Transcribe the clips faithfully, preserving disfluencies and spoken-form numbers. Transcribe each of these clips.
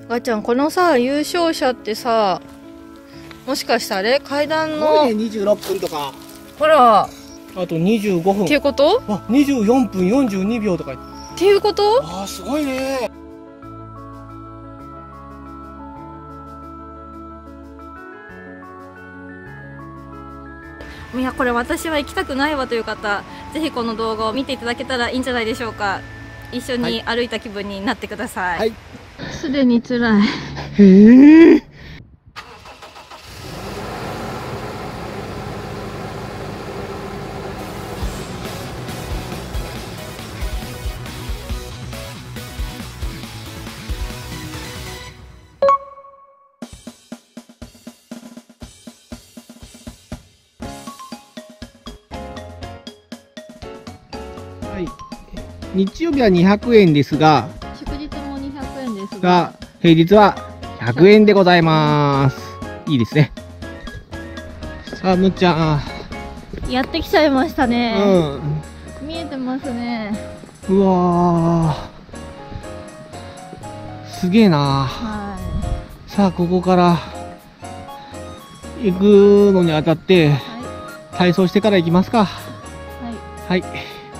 ガちゃん、このさ、優勝者ってさ、もしかしてあれ階段の、 ね、にじゅうろっぷんとか。 ほら、 あとにじゅうごふん。 っていうこと？ あ、にじゅうよんぷんよんじゅうにびょうとか。 っていうこと？ あー、すごいね。 いや、これ私は行きたくないわという方、ぜひこの動画を見ていただけたらいいんじゃないでしょうか。一緒に歩いた気分になってください。はい。すでに辛い。 へえ。はい、日曜日はにひゃくえんですが、 祝日もにひゃくえんですが、 が平日はひゃくえんでございます。いいですね。さあ、むっちゃん。 やってきちゃいましたね。 うん。 見えてますね。 うわー。すげえな。 はさあ、ここから行くのにあたって、 い。はい。 体操してから行きますか。 はい。 はい。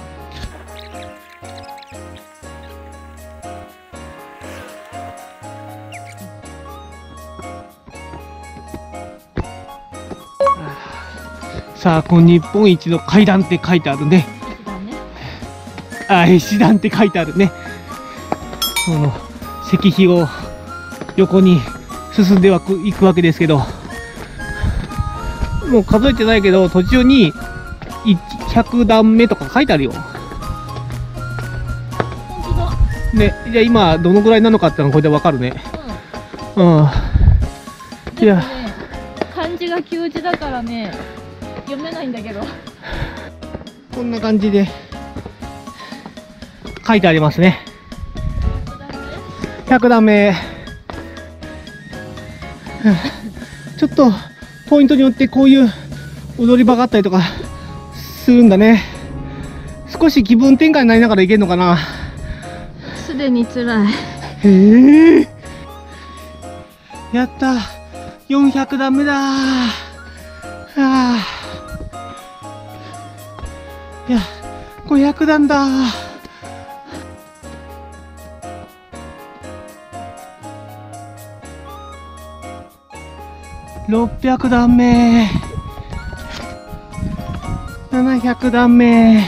さあ、この日本一の階段って書いてあるね。 石段ね。 あ、石段って書いてあるね。その石碑を横に進んではいくわけですけど、もう数えてないけど、途中にひゃくだんめとか書いてあるよ。 本当だ。 ね、じゃあ今どのぐらいなのかってのがこれでわかるね。うん。うん、いや、 ね、漢字が旧字だからね、読めないんだけど。 こんな感じで書いてありますね。ひゃくだんめ。ちょっとポイントによってこういう踊り場があったりとかするんだね。少し気分転換になりながらいけるのかな。 すでに辛い。 へえ。やった。よんひゃくだんめだ。はあ。いや、ごひゃくだんだ。ろっぴゃくだんめ。ななひゃくだんめ。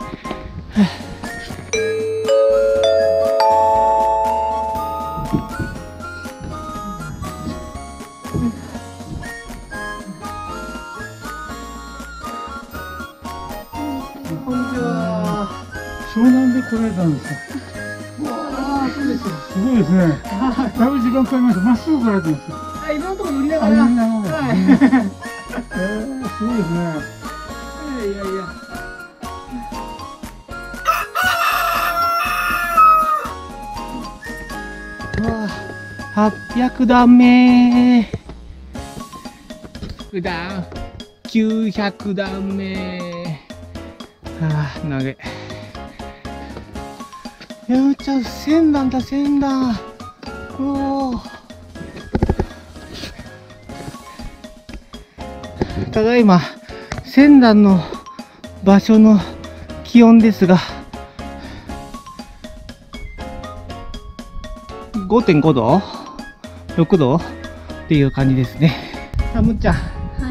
こんにちは。 湘南で来られたんですか。 ああ、そうです。 すごいですね。だいぶ時間かかりました。まっすぐ来られてます。 あ、いろんなとこ乗りながあ、 ら。 みんなの。 はい。 えー、すごいですね。 いやいやいや。はっぴゃくだんめ。うだん。きゅうひゃくだんめ。はあ、投げ。やめちゃう、せんだんだ、せんだん。おお。ただいま、せんだんの場所の気温ですが、ごてんごど ?ろく 度っていう感じですね。あ、むっちゃん。 はい。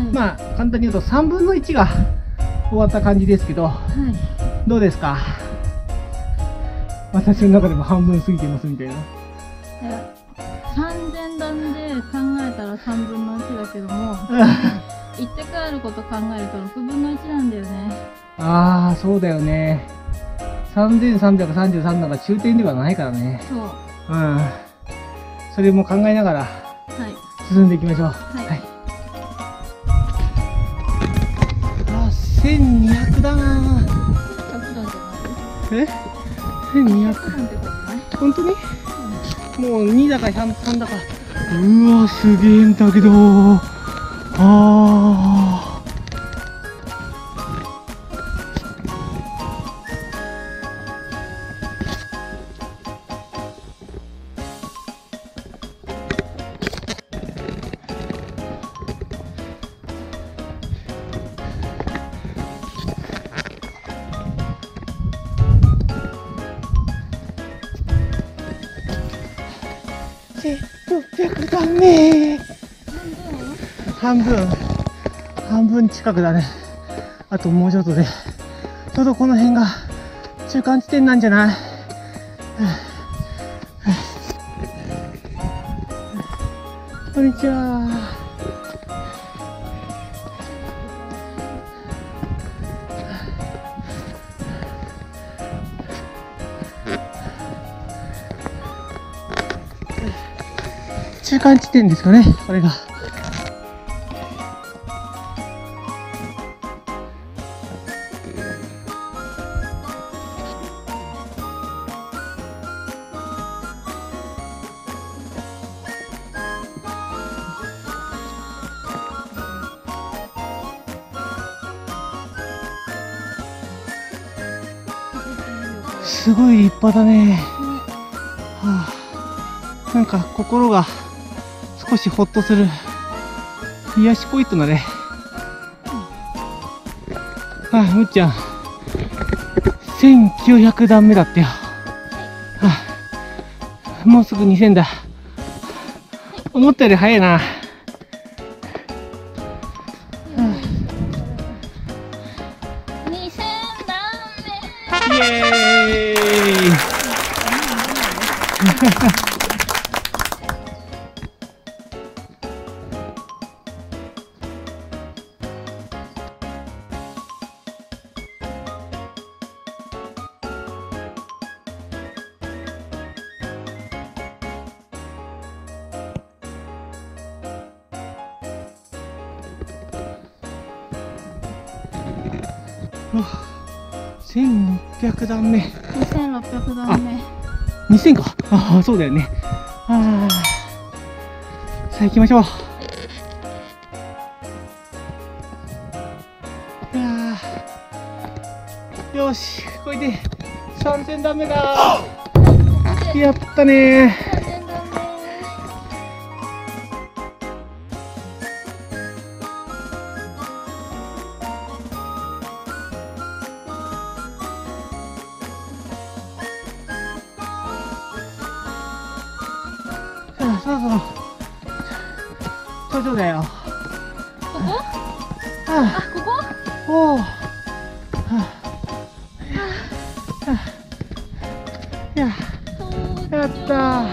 まあ、簡単に言うとさんぶんのいちが終わった感じですけど、 はい。 どうですか？私の中でも半分過ぎてますみたいな。 さんぜんだんで考えたらさんぶんのいちだけども、行って帰ること考えるとろくぶんのいちなんだよね。 ああ、そうだよね。さんぜんさんびゃくさんじゅうさんなんか中点ではないからね。 そう。 うん。それも考えながらはい。 進んでいきましょう。 はいはい。あ、せんにひゃくだな。 ひゃくだんじゃない？ え？せんにひゃく。 ひゃくだんってことない？ 本当に？もうにだかさんだか。うわ、すげえんだけど。ああ。 せんろっぴゃくだんめ。半分半分近くだね。あともうちょっとでちょうどこの辺が中間地点なんじゃない？こんにちは。中間地点ですかね、これが。すごい立派だね。はあ、なんか心が少しほっとする癒しポイントだね。ああ、むっちゃんせんきゅうひゃくだんめだったよ。はあ、もうすぐにせんだ。思ったより早いな。 にせんだんめ。 イエーイせんろっぴゃくだんめ。 にせんろっぴゃくだんめ。 にせんか。ああ、そうだよね。ああ。さあ行きましょう。いやー、よし、これでさんぜんだんめだ。やったねー。そろそろ頂上だよ。 ここ？ ああ、ここ？ おお。はあ、いや、やったー。は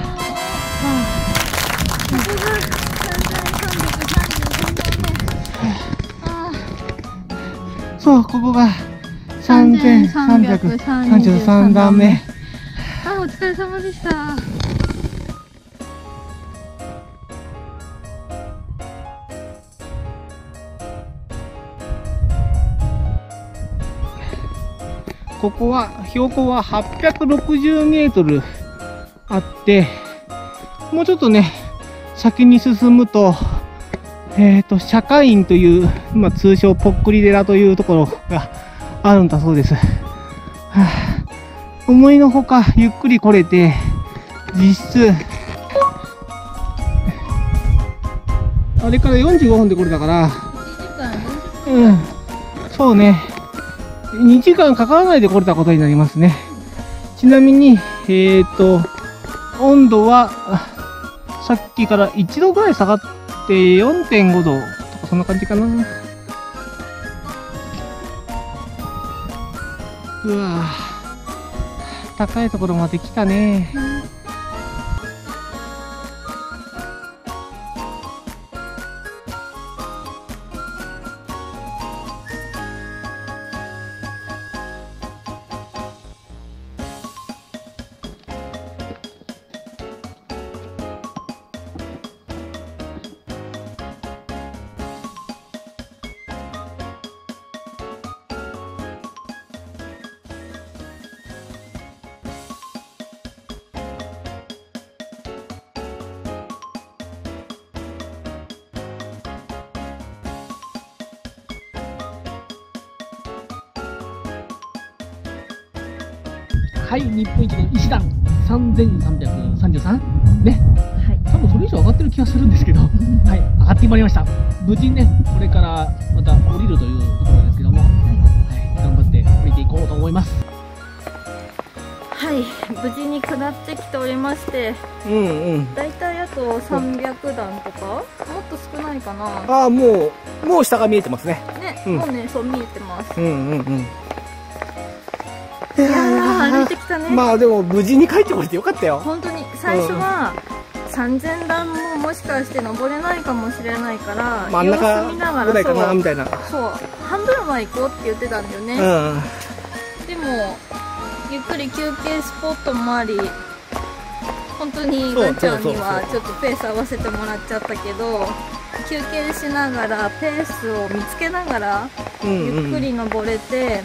ここがさんぜんさんびゃくさんじゅうさんだんめ。 そう、ここがさんぜんさんびゃくさんじゅうさんだんめ。 あ、お疲れ様でした。 ここは標高ははっぴゃくろくじゅうメートルあって、もうちょっとね先に進むと、えっと釈迦院という、まあ、通称ぽっくり寺というところがあるんだそうです。はあ、思いのほかゆっくり来れて、実質あれからよんじゅうごふんで来れたから、うん、そうね。にじかんかからないで来れたことになりますね。ちなみに、えっと、温度は、さっきからいちどぐらい下がって よんてんごどとか、そんな感じかな。うわぁ、高いところまで来たね。はい、日本一の石段さんぜんさんびゃくさんじゅうさんね。はい。多分それ以上上がってる気がするんですけど、はい、上がってまいりました。無事にね、これからまた降りるというところですけども、はい、はい、頑張って降りていこうと思います。 はい、 無事に下ってきておりまして、 うんうん、 だいたいあとさんびゃくだんとか、もっと少ないかな。 ああ、もうもう下が見えてますね。 ね、うん、もうね、そう見えてます。 うんうんうん。 いやー、歩いてきたね。 まあでも無事に帰ってこれてよかったよ。 本当に最初は、うん、さんぜんだんももしかして登れないかもしれないから、 真ん中ぐらいかなみたいな。 そう、半分は行こうって言ってたんだよね。うん、でもゆっくり休憩スポットもあり、本当にガンちゃんにはちょっとペース合わせてもらっちゃったけど、休憩しながらペースを見つけながらゆっくり登れて、うんうん、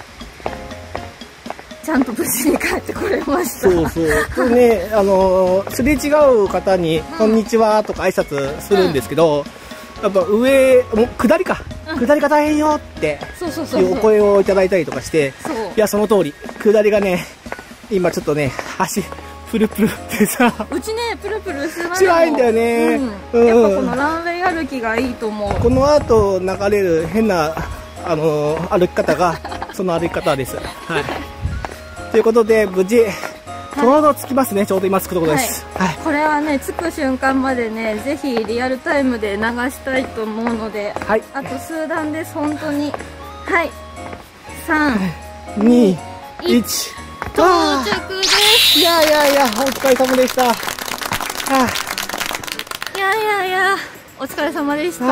ちゃんと無事に帰ってこれました。そうそう。ね、あのすれ違う方に、うん、こんにちはとか挨拶するんですけど、うん、やっぱ上も下りか、うん、下りが大変よっていうお声をいただいたりとかして、いやその通り下りがね、今ちょっとね足プルプルってさ、 うちねプルプルするの辛いんだよね、 うん、やっぱこのランウェイ歩きがいいと思う。 この後流れる変なあの歩き方がその歩き方です。はい。ということで無事ちょうど着きますね。ちょうど今着くところです。 はいはい、これはね着く瞬間までねぜひリアルタイムで流したいと思うので、はい、あと数段です本当に。はい、さんにいち到着です。 いやいやいやお疲れ様でした。はあ、 いやいやいやお疲れ様でした。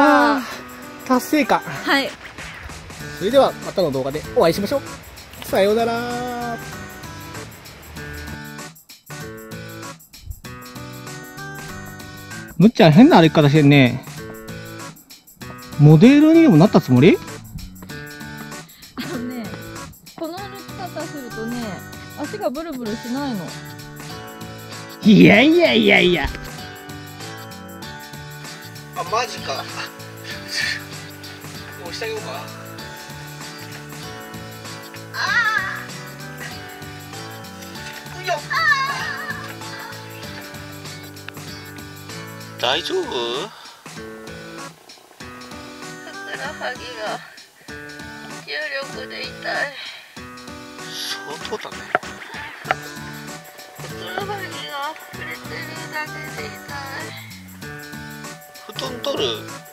達成感。 はい。 それではまたの動画でお会いしましょう。さようなら。むっちゃん変な歩き方してんね。モデルにでもなったつもり？ あのね、この歩き方するとね、足がブルブルしないの。 いやいやいやいや。あ、マジか。押してあげようか。ああ。よっ。大丈夫？ふくらはぎが重力で痛い。 相当だね。 ふくらはぎが触れてるだけで痛い。 布団取る？